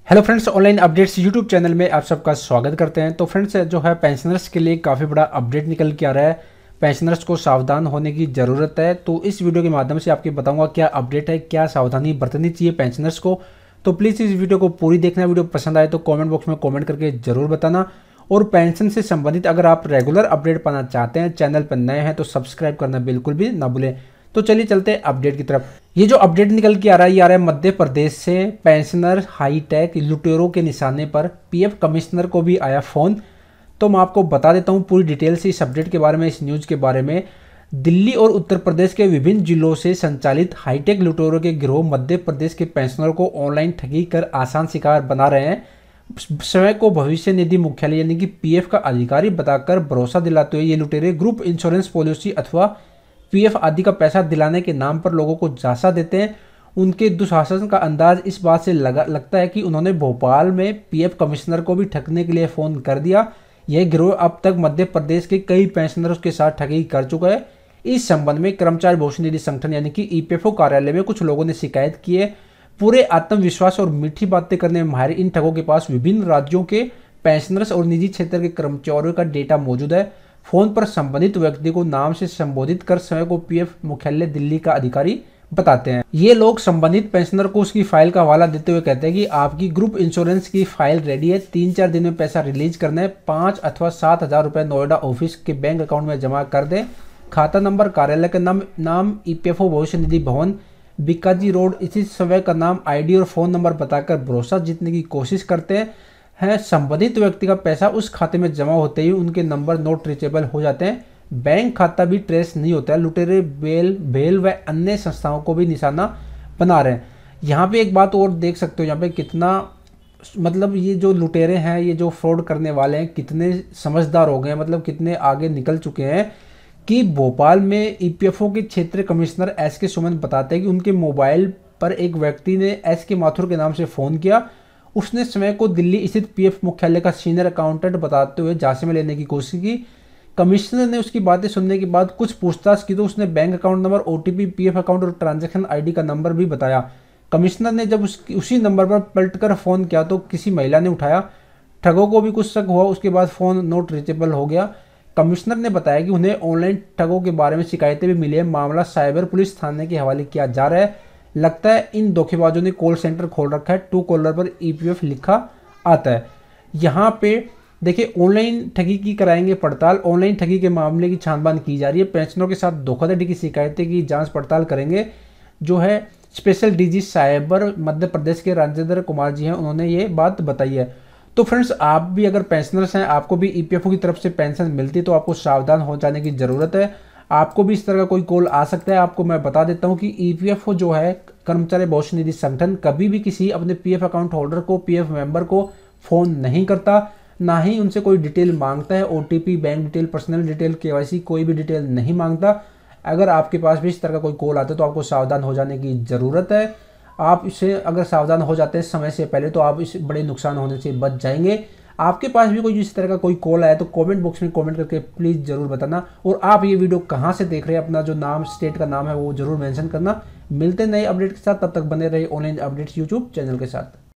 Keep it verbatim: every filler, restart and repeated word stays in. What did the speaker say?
Hello friends, online updates YouTube channel में आप सबका स्वागत करते हैं। तो फ्रेंड्स, जो है पेंशनर्स के लिए काफ़ी बड़ा अपडेट निकल के आ रहा है। पेंशनर्स को सावधान होने की ज़रूरत है। तो इस वीडियो के माध्यम से आपको बताऊंगा क्या अपडेट है, क्या सावधानी बरतनी चाहिए पेंशनर्स को। तो प्लीज़ इस वीडियो को पूरी देखना। वीडियो पसंद आए तो कॉमेंट बॉक्स में कॉमेंट करके ज़रूर बताना। और पेंशन से संबंधित अगर आप रेगुलर अपडेट पाना चाहते हैं, चैनल पर नए हैं तो सब्सक्राइब करना बिल्कुल भी ना भूलें। तो चलिए चलते हैं अपडेट की तरफ। ये जो अपडेट निकल के आ रहा है ये आ रहा है मध्य प्रदेश से। पेंशनर हाईटेक लुटेरों के निशाने पर, पीएफ कमिश्नर को भी आया फोन। तो मैं आपको बता देता हूँ पूरी डिटेल से इस अपडेट के बारे में, इस न्यूज़ के बारे में। दिल्ली और उत्तर प्रदेश के विभिन्न जिलों से संचालित हाईटेक लुटेरों के गिरोह मध्य प्रदेश के पेंशनरों को ऑनलाइन ठगी कर आसान शिकार बना रहे हैं। स्वयं को भविष्य निधि मुख्यालय यानी कि पीएफ का अधिकारी बताकर भरोसा दिलाते हुए ये लुटेरे ग्रुप इंश्योरेंस पॉलिसी अथवा पीएफ आदि का पैसा दिलाने के नाम पर लोगों को झांसा देते हैं। उनके दुशासन का अंदाज इस बात से लगा लगता है कि उन्होंने भोपाल में पीएफ कमिश्नर को भी ठगने के लिए फ़ोन कर दिया। यह गिरोह अब तक मध्य प्रदेश के कई पेंशनरों के साथ ठगी कर चुका है। इस संबंध में कर्मचारी भविष्य निधि संगठन यानी कि ईपीएफओ कार्यालय में कुछ लोगों ने शिकायत की है। पूरे आत्मविश्वास और मीठी बातें करने में माहिर इन ठगों के पास विभिन्न राज्यों के पेंशनर्स और निजी क्षेत्र के कर्मचारियों का डेटा मौजूद है। फोन पर संबंधित व्यक्ति को नाम से संबोधित कर स्वयं को पीएफ मुख्यालय दिल्ली का अधिकारी बताते हैं। ये लोग संबंधित पेंशनर को उसकी फाइल का हवाला देते हुए कहते हैं कि आपकी ग्रुप इंश्योरेंस की फाइल रेडी है, तीन चार दिन में पैसा रिलीज करना है, पाँच अथवा सात हजार रुपये नोएडा ऑफिस के बैंक अकाउंट में जमा कर दें। खाता नंबर, कार्यालय का नाम नाम ईपीएफओ भविष्य निधि भवन, बीकाजी रोड, इसी समय का नाम, आईडी और फोन नंबर बताकर भरोसा जीतने की कोशिश करते हैं है संबंधित व्यक्ति का पैसा उस खाते में जमा होते ही उनके नंबर नोट रीचेबल हो जाते हैं। बैंक खाता भी ट्रेस नहीं होता है। लुटेरे बेल बेल व अन्य संस्थाओं को भी निशाना बना रहे हैं। यहाँ पे एक बात और देख सकते हो, यहाँ पे कितना मतलब ये जो लुटेरे हैं, ये जो फ्रॉड करने वाले हैं, कितने समझदार हो गए हैं, मतलब कितने आगे निकल चुके हैं कि भोपाल में ईपीएफओ के क्षेत्रीय कमिश्नर एस के सुमन बताते हैं कि उनके मोबाइल पर एक व्यक्ति ने एस के माथुर के नाम से फ़ोन किया। उसने स्वयं को दिल्ली स्थित पीएफ मुख्यालय का सीनियर अकाउंटेंट बताते हुए झांसे में लेने की कोशिश की। कमिश्नर ने उसकी बातें सुनने के बाद कुछ पूछताछ की तो उसने bank account number, OTP, PF account और ट्रांजैक्शन आईडी का नंबर भी बताया। कमिश्नर ने जब उस, उसी नंबर पर पलटकर फ़ोन किया तो किसी महिला ने उठाया। ठगों को भी कुछ शक हुआ, उसके बाद फ़ोन नोट रीचेबल हो गया। कमिश्नर ने बताया कि उन्हें ऑनलाइन ठगों के बारे में शिकायतें भी मिली है। मामला साइबर पुलिस थाने के हवाले किया जा रहा है। लगता है इन धोखेबाजों ने कॉल सेंटर खोल रखा है। टू कॉलर पर ईपीएफ लिखा आता है। यहाँ पे देखिए, ऑनलाइन ठगी की कराएंगे पड़ताल। ऑनलाइन ठगी के मामले की छानबीन की जा रही है। पेंशनरों के साथ धोखाधड़ी की शिकायतें की जांच पड़ताल करेंगे। जो है special DG cyber Madhya Pradesh के राजेंद्र कुमार जी हैं, उन्होंने ये बात बताई है। तो फ्रेंड्स, आप भी अगर पेंशनर्स हैं, आपको भी ईपीएफओ की तरफ से पेंशन मिलती है तो आपको सावधान हो जाने की ज़रूरत है। आपको भी इस तरह का कोई कॉल आ सकता है। आपको मैं बता देता हूं कि ईपीएफओ जो है कर्मचारी भविष्य निधि संगठन कभी भी किसी अपने पीएफ अकाउंट होल्डर को, पीएफ मेंबर को फ़ोन नहीं करता, ना ही उनसे कोई डिटेल मांगता है। OTP, bank detail, personal detail, KYC कोई भी डिटेल नहीं मांगता। अगर आपके पास भी इस तरह का कोई कॉल आता है तो आपको सावधान हो जाने की ज़रूरत है। आप इससे अगर सावधान हो जाते हैं समय से पहले तो आप इस बड़े नुकसान होने से बच जाएंगे। आपके पास भी कोई इस तरह का कोई कॉल आया तो कमेंट बॉक्स में कमेंट करके प्लीज़ ज़रूर बताना। और आप ये वीडियो कहाँ से देख रहे हैं, अपना जो नाम, स्टेट का नाम है वो ज़रूर मेंशन करना। मिलते नए अपडेट के साथ, तब तक बने रहे ऑनलाइन अपडेट्स यूट्यूब चैनल के साथ।